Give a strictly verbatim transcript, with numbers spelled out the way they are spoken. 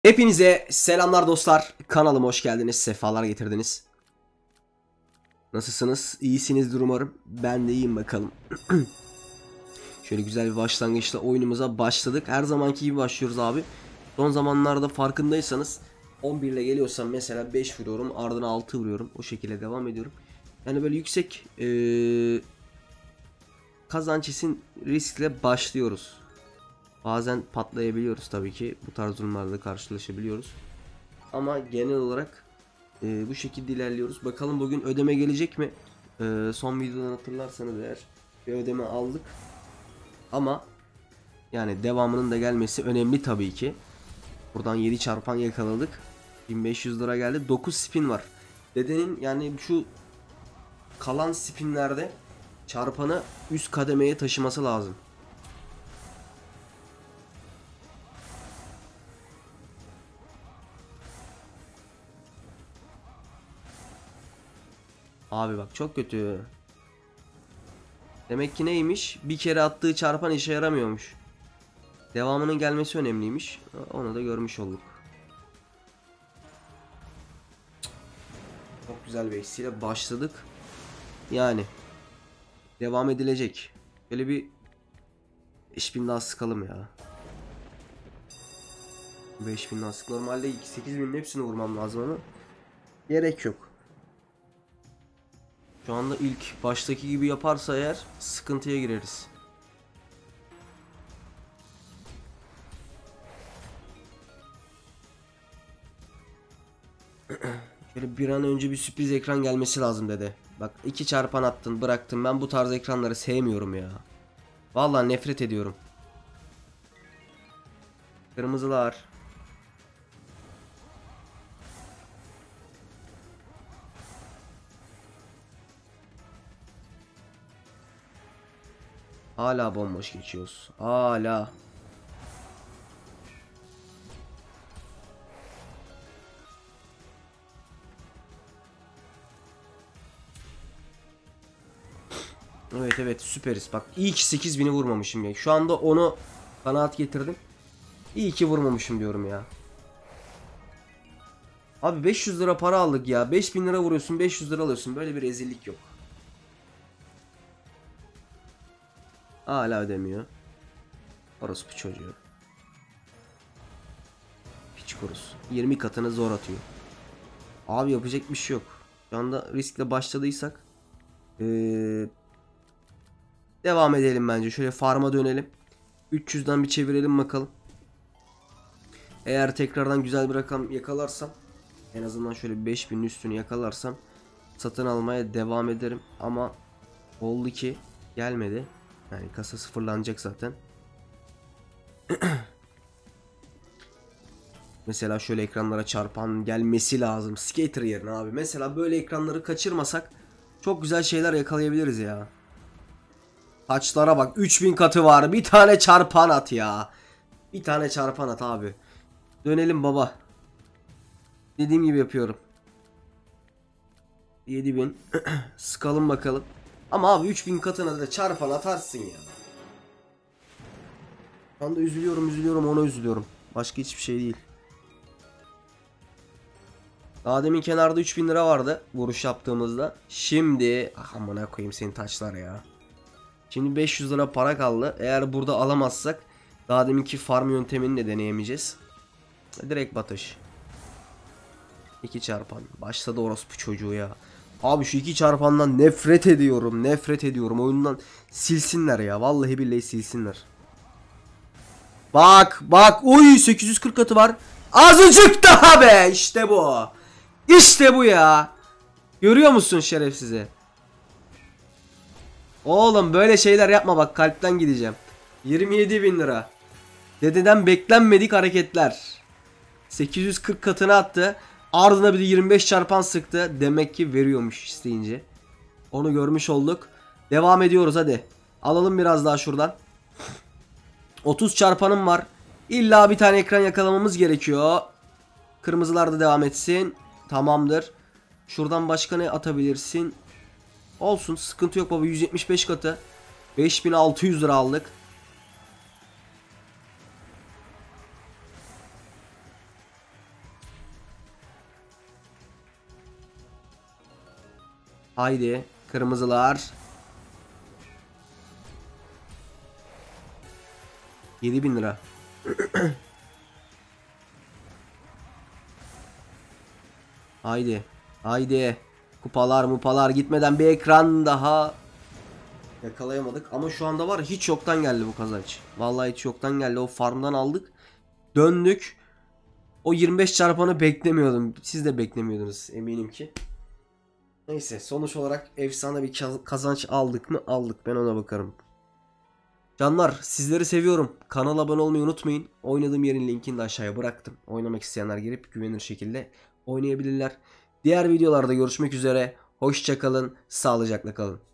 Hepinize selamlar dostlar. Kanalıma hoş geldiniz. Sefalar getirdiniz. Nasılsınız? İyisinizdir umarım. Ben de iyiyim bakalım. Şöyle güzel bir başlangıçla oyunumuza başladık. Her zamanki gibi başlıyoruz abi. Son zamanlarda farkındaysanız on bir ile geliyorsam mesela beş vuruyorum. Ardına altı vuruyorum. O şekilde devam ediyorum. Yani böyle yüksek ee, kazanç için riskle başlıyoruz. Bazen patlayabiliyoruz tabii ki. Bu tarz durumlarda karşılaşabiliyoruz. Ama genel olarak e, bu şekilde ilerliyoruz. Bakalım bugün ödeme gelecek mi? E, son videodan hatırlarsanız eğer bir ödeme aldık. Ama yani devamının da gelmesi önemli tabii ki. Buradan yedi çarpan yakaladık. bin beş yüz lira geldi. dokuz spin var. Dedenin yani şu kalan spinlerde çarpanı üst kademeye taşıması lazım. Abi bak çok kötü. Demek ki neymiş? Bir kere attığı çarpan işe yaramıyormuş. Devamının gelmesi önemliymiş. Onu da görmüş olduk. Çok güzel bir eksiyle başladık. Yani devam edilecek. Böyle bir beş bin daha sıkalım ya. beş bin daha sık. Normalde sekiz binin hepsini vurmam lazım ama gerek yok. Şu anda ilk baştaki gibi yaparsa eğer sıkıntıya gireriz. Şöyle bir an önce bir sürpriz ekran gelmesi lazım dede. Bak iki çarpan attın bıraktın. Ben bu tarz ekranları sevmiyorum ya. Vallahi nefret ediyorum. Kırmızılar. Hala bomboş geçiyoruz. Hala. Evet evet süperiz. Bak iyi ki sekiz bini vurmamışım ya. Şu anda onu kanaat getirdim. İyi ki vurmamışım diyorum ya. Abi beş yüz lira para aldık ya. beş bin lira vuruyorsun, beş yüz lira alıyorsun. Böyle bir rezillik yok. Hala ödemiyor. Orospu çocuğu. Hiç kurusu. yirmi katını zor atıyor. Abi yapacak bir şey yok. Şu anda riskle başladıysak ee, devam edelim bence. Şöyle farm'a dönelim. üç yüzden bir çevirelim bakalım. Eğer tekrardan güzel bir rakam yakalarsam, en azından şöyle beş binin üstünü yakalarsam satın almaya devam ederim. Ama oldu ki gelmedi. Yani kasa sıfırlanacak zaten. Mesela şöyle ekranlara çarpan gelmesi lazım. Skater yerine abi. Mesela böyle ekranları kaçırmasak çok güzel şeyler yakalayabiliriz ya. Taçlara bak. üç bin katı var. Bir tane çarpan at ya. Bir tane çarpan at abi. Dönelim baba. Dediğim gibi yapıyorum. yedi bin. Sıkalım bakalım. Ama abi üç bin katına da çarpan atarsın ya. Şu anda üzülüyorum üzülüyorum ona üzülüyorum. Başka hiçbir şey değil. Daha demin kenarda üç bin lira vardı vuruş yaptığımızda. Şimdi ah, amına koyayım senin taşlar ya. Şimdi beş yüz lira para kaldı. Eğer burada alamazsak daha deminki farm yöntemini de deneyemeyeceğiz. Direkt batış. iki çarpan. Başladı orospu çocuğu ya. Abi şu iki çarpandan nefret ediyorum. Nefret ediyorum. Oyundan silsinler ya. Vallahi billahi silsinler. Bak bak. Uy sekiz yüz kırk katı var. Azıcık daha be. İşte bu. İşte bu ya. Görüyor musun şerefsizi? Oğlum böyle şeyler yapma bak kalpten gideceğim. yirmi yedi bin lira. Dededen beklenmedik hareketler. sekiz yüz kırk katını attı. Ardına bir de yirmi beş çarpan sıktı. Demek ki veriyormuş isteyince. Onu görmüş olduk. Devam ediyoruz hadi. Alalım biraz daha şuradan. otuz çarpanım var. İlla bir tane ekran yakalamamız gerekiyor. Kırmızılar da devam etsin. Tamamdır. Şuradan başka ne atabilirsin? Olsun sıkıntı yok baba. yüz yetmiş beş katı. beş bin altı yüz lira aldık. Haydi kırmızılar. yedi bin lira. Haydi. Haydi. Kupalar mupalar gitmeden bir ekran daha yakalayamadık. Ama şu anda var, hiç yoktan geldi bu kazanç. Vallahi hiç yoktan geldi. O farmdan aldık. Döndük. O yirmi beş çarpanı beklemiyordum. Siz de beklemiyordunuz eminim ki. Neyse, sonuç olarak efsane bir kazanç aldık mı? Aldık. Ben ona bakarım. Canlar, sizleri seviyorum. Kanala abone olmayı unutmayın. Oynadığım yerin linkini de aşağıya bıraktım. Oynamak isteyenler gelip güvenilir şekilde oynayabilirler. Diğer videolarda görüşmek üzere. Hoşça kalın. Sağlıcakla kalın.